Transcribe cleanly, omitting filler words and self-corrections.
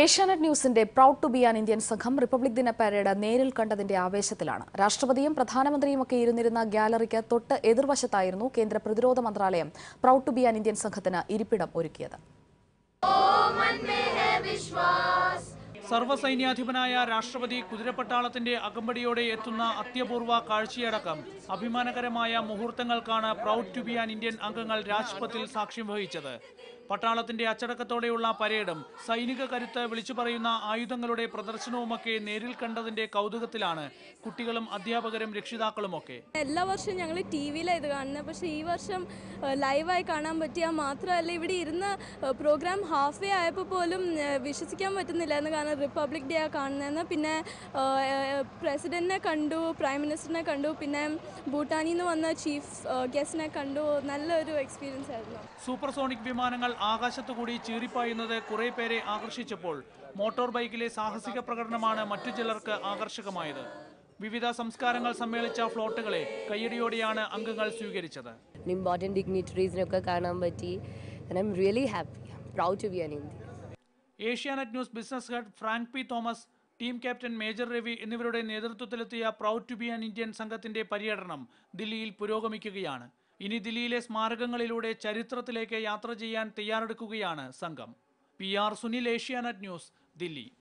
ഏഷ്യാനെറ്റ് ന്യൂസിന്റെ proud to be an Indian സംഘം republic ദിന പരേഡ് നേരിൽ കണ്ടതിന്റെ ആവേശത്തിലാണ്. രാഷ്ട്രപതിയും പ്രധാനമന്ത്രിയുമൊക്കെ ഇരുന്നിരുന്ന ഗ്യാലറിക്ക് തൊട്ട് എതിർവശത്തായിരുന്നു കേന്ദ്ര പ്രതിരോധ മന്ത്രാലയം proud to be an Indian സംഘത്തിന് ഇരിപ്പിടം ഒരുക്കിയത്. സർവ്വസൈന്യാധിപനായ രാഷ്ട്രപതി കുതിരപ്പട്ടാളത്തിന്റെ അകമ്പടിയോടെ എത്തുന്ന അത്യപൂർവ കാഴ്ചയടക്കം അഭിമാനകരമായ മുഹൂർത്തങ്ങൾക്കാണ് proud to be an Indian അംഗങ്ങൾ രാജ്പഥിൽ സാക്ഷ്യം വഹിച്ചത്. പട്ടാളത്തിന്റെ അച്ചടക്കത്തോടെയുള്ള പരേഡും സൈനിക കരുത്ത് വിളിച്ചു പറയുന്ന ആയുധങ്ങളുടെ പ്രദർശനവുമൊക്കെ നേരിൽ കണ്ടതിന്റെ കൗതുകത്തിലാണ് കുട്ടികളും അധ്യാപകരും രക്ഷിതാക്കളുമൊക്കെ. എല്ലാ വർഷവും ഞങ്ങൾ ടി-വിയിലാണ് ഇത് കാണുന്നത്, പക്ഷേ ഈ വർഷം ലൈവായി കാണാൻ പറ്റിയാൽ മാത്രമല്ല, ഇവിടെ ഇരുന്ന് പ്രോഗ്രാം ഹാഫ് വേ ആയപ്പോൾ പോലും വിശ്വസിക്കാൻ പറ്റുന്നില്ലായിരുന്നു. കാരണം റിപ്പബ്ലിക് ഡേ കാണുന്നതെന്ന്. പിന്നെ പ്രസിഡന്റിനെ കണ്ടു, പ്രൈം മിനിസ്റ്ററിനെ കണ്ടു, പിന്നെ ഭൂട്ടാനിൽ നിന്ന് വന്ന ചീഫ് ഗസ്റ്റിനെ കണ്ടു. നല്ലൊരു എക്സ്പീരിയൻസ് ആയിരുന്നു. സൂപ്പർസോണിക് വിമാനങ്ങൾ ആകാശത്തുകൂടി ചീറിപ്പായുന്നത് കുറെ പേരെ ആകർഷിച്ചപ്പോൾ മോട്ടോർ ബൈക്കിലെ സാഹസിക പ്രകടനമാണ് മറ്റു ചിലർക്ക് ആകർഷകമായത്. വിവിധ സംസ്കാരങ്ങൾ സമ്മേളിച്ച ഫ്ലോട്ടുകളെ കയ്യടിയോടെയാണ് അംഗങ്ങൾ സ്വീകരിച്ചത്. ഇമ്പോർട്ടന്റ് ഡിഗ്നിറ്ററീസിനൊക്കെ കാണാൻ പറ്റി. and I'm really happy. Proud to be an Indian. Asianet news business head Frank P Thomas, team captain major Ravi എന്നിവരുടെ നേതൃത്വത്തിലെത്തിയ proud to be an Indian സംഘത്തിന്റെ പര്യടനം ദില്ലിയിൽ പുരോഗമിക്കുകയാണ്. ഇനി ദില്ലിയിലെ സ്മാരകങ്ങളിലൂടെ ചരിത്രത്തിലേക്ക് യാത്ര ചെയ്യാൻ തയ്യാറെടുക്കുകയാണ് സംഘം. PR Sunil, Asianet news, Delhi.